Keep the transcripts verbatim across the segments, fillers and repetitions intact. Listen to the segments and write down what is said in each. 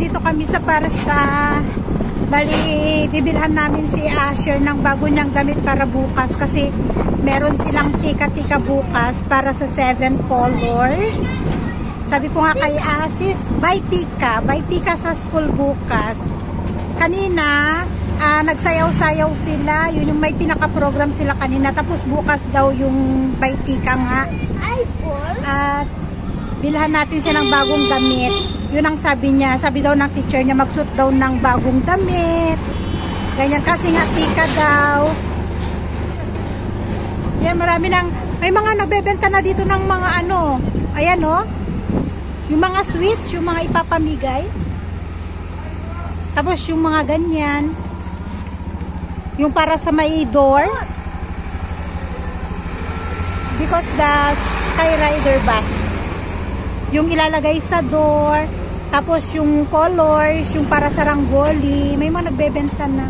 nandito kami sa para sa bali, bibilhan namin si Asher ng bago niyang damit para bukas kasi meron silang tika-tika bukas para sa seven colors. Sabi ko nga kay Asis, buy tika, buy tika sa school bukas. Kanina, uh, nagsayaw-sayaw sila, yun yung may pinaka-program sila kanina, tapos bukas daw yung buy tika nga. At bilhan natin siya ng bagong damit. Yun ang sabi niya. Sabi daw ng teacher niya magsuot daw ng bagong damit. Ganyan kasi nga tika daw. Yan, marami nang, may mga nagbebenta na dito ng mga ano. Ayan o. Oh, yung mga sweets, yung mga ipapamigay. Tapos yung mga ganyan. Yung para sa may door. Because the Skyrider bus. Yung ilalagay sa door. Tapos yung colors, yung para sa rangoli, may mga nagbebenta na.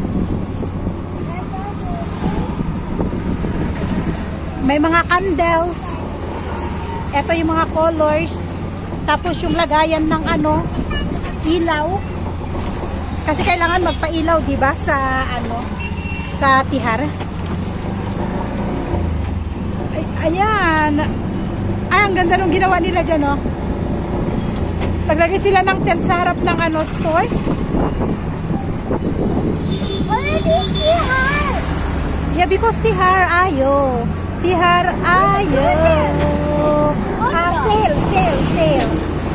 May mga candles. Ito yung mga colors. Tapos yung lagayan ng ano, ilaw. Kasi kailangan magpailaw, di ba, sa ano, sa tihar. Ay, ayan. Ay, ang ganda nung ginawa nila dyan, oh. Naglagay sila ng tent sa harap ng ano, store. Yeah, because tihar ayo. Tihar ayo. Ah, sale, sale, sale.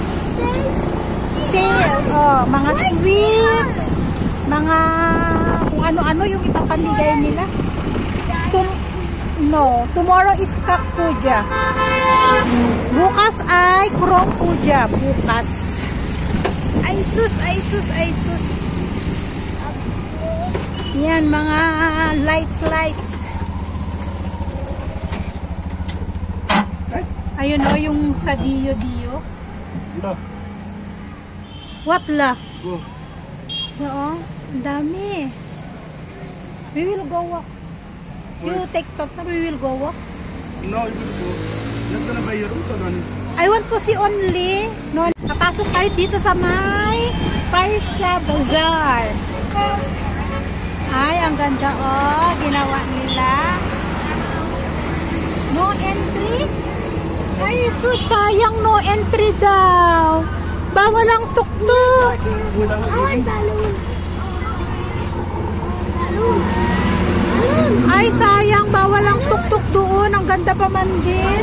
Sale. Oh, mga sweets. Mga kung ano-ano yung ipapamigay nila. Tum no, tomorrow is Kak Puja. Bukas ay Krong Puja. Bukas. Ay sus, ay sus, ay sus. Yan, mga lights, lights. Ayun o, yung sa Dio Dio. What la? Oo, ang dami. We will go walk. You take top na, we will go walk. No, you will go. You're gonna buy your own. I want to see only. No, papasok tayo dito sa may Parsa Bazaar. Ay, ang ganda oh, ginawa nila. No entry? Ay, so sayang no entry daw. Bawal ang tuktok. Ay, balon. Balon. Ay, sayang, bawal ang tuktok doon. Ang ganda pa man din.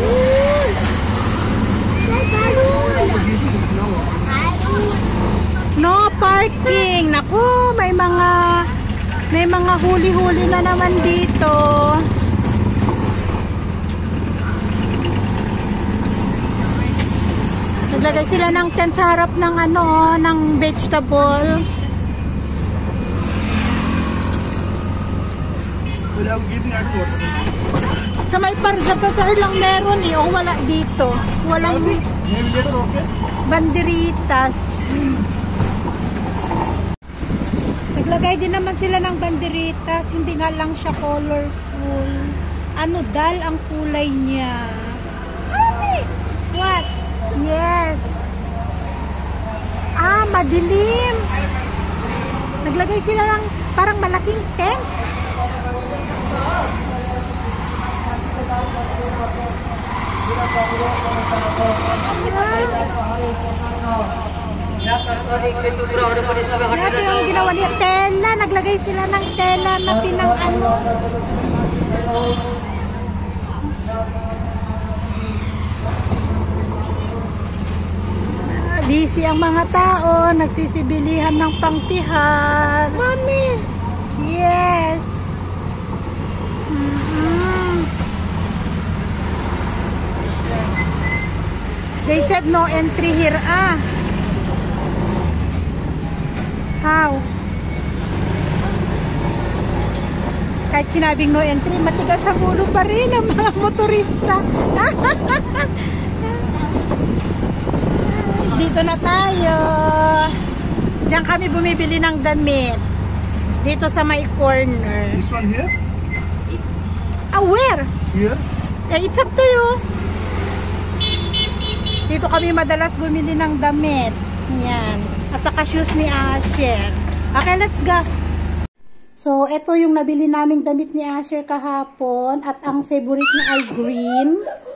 No parking. Naku, may mga may mga huli-huli na naman dito. Naglagay sila ng tent sa harap ng ano, ng vegetable. Sa may Parsa Bazaar lang meron eh. O wala dito. Walang banderitas. Naglagay din naman sila ng banderitas. Hindi nga lang siya colorful. Ano dal ang kulay niya. What? Yes. Ah, madilim. Naglagay sila ng parang malaking tent. Ito yung ginawa niya, tela. Naglagay sila ng tela na pinang ano. Busy ang mga tao, nagsisibilihan ng pangtihar. Mami! Yes! Mm-hmm. They said no entry here, ah. How? Kahit sinabing no entry, matigas sa ulo pa rin ang mga motorista. Dito na tayo. Diyan kami bumibili ng damit. Dito sa my corner. This one here? Ah, where? Here? Eh, it's up to you. Dito kami madalas bumili ng damit. Yan. At saka shoes ni Asher. Okay, let's go. So, ito yung nabili naming damit ni Asher kahapon. At ang favorite niya ay green.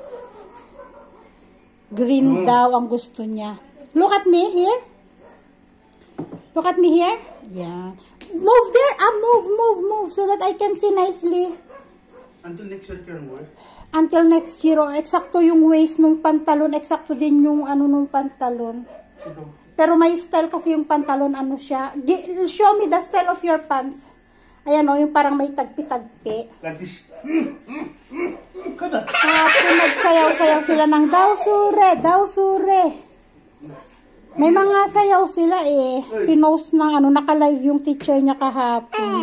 Green mm. daw ang gusto niya. Look at me here. Look at me here. Yeah. Move there. Ah, move, move, move. So that I can see nicely. Until next year can wear? Until next year. Oh, eksakto yung waist nung pantalon. Eksakto din yung ano nung pantalon. Pero may style kasi yung pantalon. Ano siya. Show me the style of your pants. Ayan o, yung parang may tagpi-tagpi. Like this. Mm, mm, mm. Kada. Tapos nagsayaw-sayaw sila ng daw sure, daw sure. May mga sayaw sila eh. Pinost ng ano, naka-live yung teacher niya kahapon.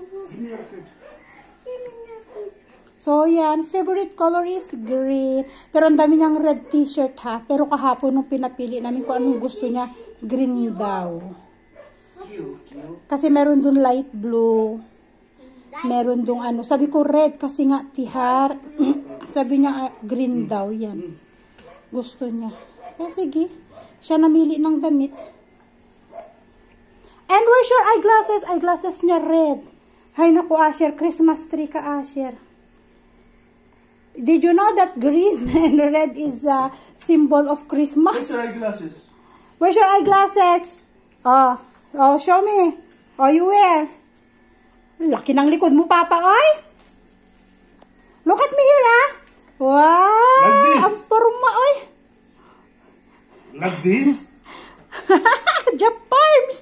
So yan, favorite color is green. Pero ang dami niyang red t-shirt ha. Pero kahapon nung pinapili namin kung anong gusto niya, green daw. Kasi meron dun light blue. Meron dun ano. Sabi ko red kasi nga tihar. Sabi niya uh, green daw yan. Gusto niya. Kaya sige. Siya namili ng damit. And where's your eyeglasses? Eyeglasses niya red. Hay naku Asher. Christmas tree ka Asher. Did you know that green and red is a symbol of Christmas? Where's your eyeglasses? Where's your eyeglasses? Oh. Oh, show me. Oh, you wear. Laki ng likod mo, Papa, oy. Look at me here, ah. Wow. Like this. Ang porma, oy. Like this? Japarms.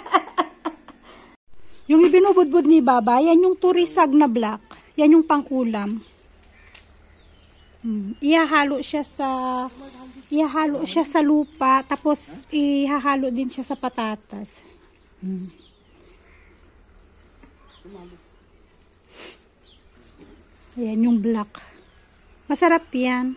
Yung ibinubudbud ni Baba, yan yung turisag na black. Yan yung pang-ulam. Hmm. Ihahalo siya sa ihahalo siya sa lupa, tapos ihahalo din siya sa patatas. Hmm. Ayan yung black. Masarap yan.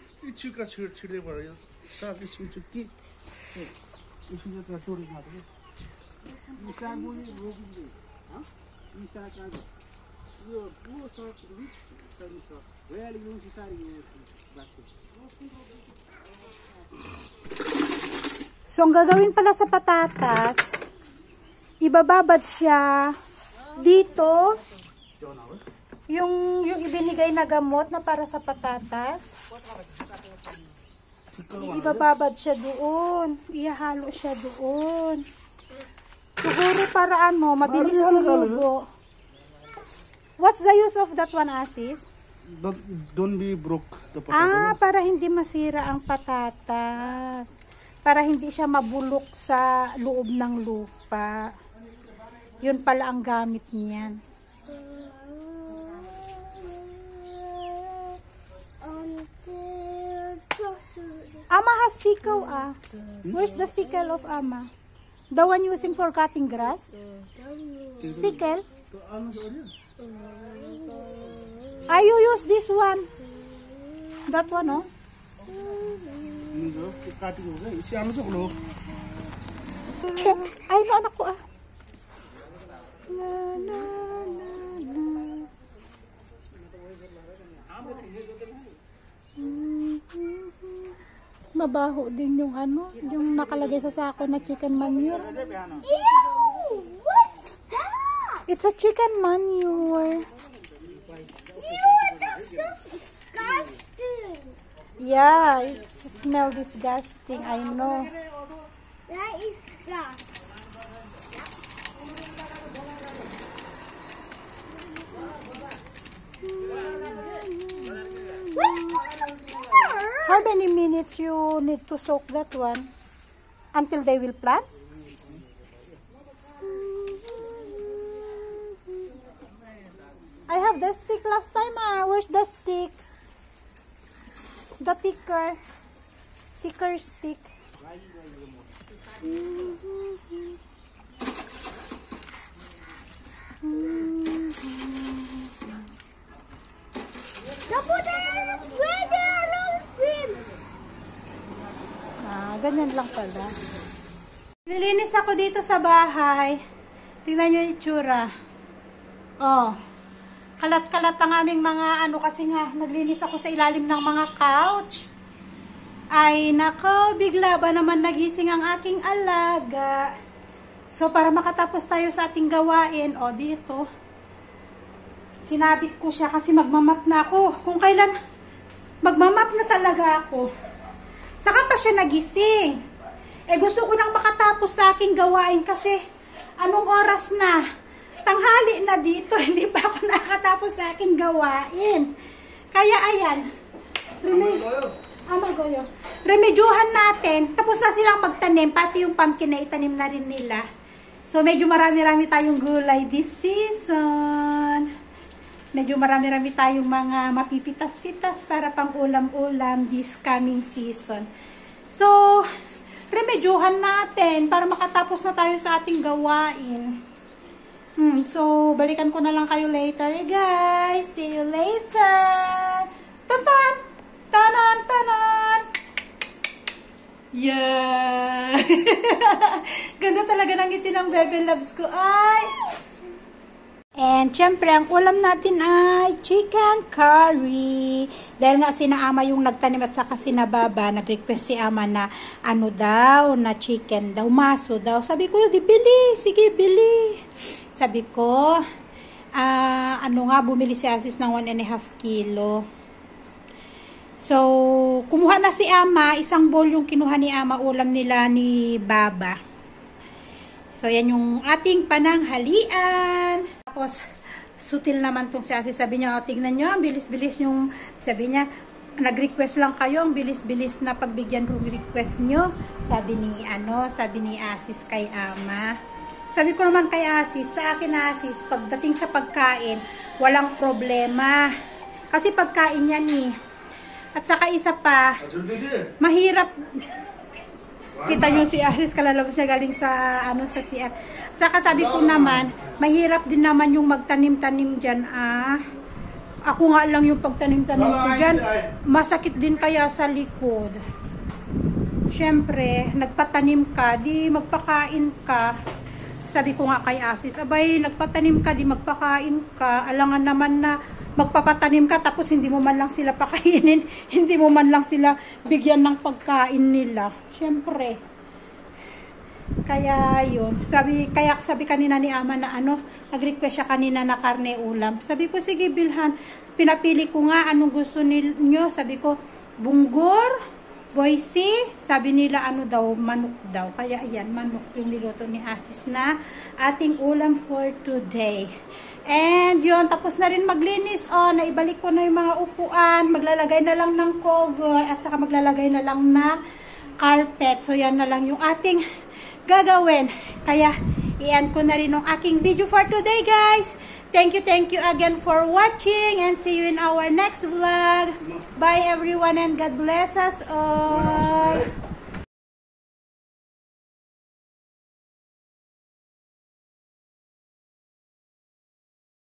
So, ang gagawin pala sa patatas, ibababad siya dito, yung, yung ibinigay na gamot na para sa patatas. Ibababad siya doon. Ihahalo siya doon. Siguro para ano, mabilis tumubo. What's the use of that one, Asis? Don't, don't be broke the potato. Ah, para hindi masira ang patatas. Para hindi siya mabulok sa loob ng lupa. Yun pala ang gamit niyan. Ama has sickle ah. Where's the sickle of Ama? The one using for cutting grass? Sickle? Ah, you use this one. That one, no? Ay, no, anak ko ah. Na, na, na, na. Mabaho din yung ano, yung nakalagay sa sako na chicken manure. Ew! What's that? It's a chicken manure. Ew, that's just disgusting. Yeah, it smells disgusting, I know. That is disgusting. How many minutes you need to soak that one? Until they will plant? I have the stick last time ah. Where's the stick? The thicker. Thicker stick. Ah, ganyan lang pala. Lilinis ako dito sa bahay. Tingnan nyo yung itsura. Oh. Kalat-kalat ang aming mga ano kasi nga naglinis ako sa ilalim ng mga couch. Ay nako, bigla ba naman nagising ang aking alaga. So, para makatapos tayo sa ating gawain, o dito, sinabit ko siya kasi magmamap na ako. Kung kailan, magmamap na talaga ako. Saka pa siya nagising. Eh, gusto ko nang makatapos sa aking gawain kasi, anong oras na? Tanghali na dito, hindi pa ako nakatapos sa aking gawain. Kaya, ayan. Reme Amagoyo. Remedyohan natin. Tapos na silang magtanim, pati yung pumpkin na itanim na rin nila. So, medyo marami-rami tayong gulay this season. Medyo marami-rami tayong mga mapipitas-pitas para pang ulam-ulam this coming season. So, remedyohan natin para makatapos na tayo sa ating gawain. Hmm, so, balikan ko na lang kayo later, guys. See you later. Tantan! Tanan! Tanan! Yeah! Ganda talaga ng ngiti ng Bebe Loves ko. Ay! And, syempre, ang ulam natin ay chicken curry. Dahil nga sina Ama yung nagtanim at saka sina Baba, nag-request si Ama na ano daw, na chicken daw, maso daw. Sabi ko, di bili, sige, bili. Sabi ko, uh, ano nga, bumili si Asis ng one and a half kilo. So, kumuha na si Ama, isang bowl yung kinuha ni Ama, ulam nila ni Baba. So, yan yung ating pananghalian. Tapos, sutil naman tong si Asis. Sabi niya, oh, tignan nyo, ang bilis-bilis yung, sabi niya, nag-request lang kayo, ang bilis-bilis na pagbigyan kong request nyo. Sabi ni, ano, sabi ni Asis kay Ama. Sabi ko naman kay Asis, sa akin Asis, pagdating sa pagkain, walang problema. Kasi pagkain yan eh. At saka isa pa, mahirap. Kita nyo si Asis, kalalabas niya galing sa, ano, sa C R. Saka sabi ko naman, mahirap din naman yung magtanim-tanim dyan, ah. Ako nga lang yung pagtanim-tanim ko dyan, masakit din kaya sa likod. Siyempre, nagpatanim ka, di magpakain ka. Sabi ko nga kay Asis, abay, nagpatanim ka, di magpakain ka. Alangan naman na magpapatanim ka, tapos hindi mo man lang sila pakainin, hindi mo man lang sila bigyan ng pagkain nila. Siyempre. Kaya yun, sabi, kaya sabi kanina ni Ama na ano, nag-request siya kanina na karne ulam. Sabi ko, sige bilhan, pinapili ko nga anong gusto niyo. Sabi ko, bunggor, boysi, sabi nila ano daw, manok daw. Kaya ayan, manok yung niluto ni Asis na ating ulam for today. And yun, tapos na rin maglinis. O, naibalik ko na yung mga upuan, maglalagay na lang ng cover, at saka maglalagay na lang ng carpet. So yan na lang yung ating gagawin. Kaya, iyan ko na rin ang aking video for today, guys. Thank you, thank you again for watching and see you in our next vlog. Bye, everyone, and God bless us all.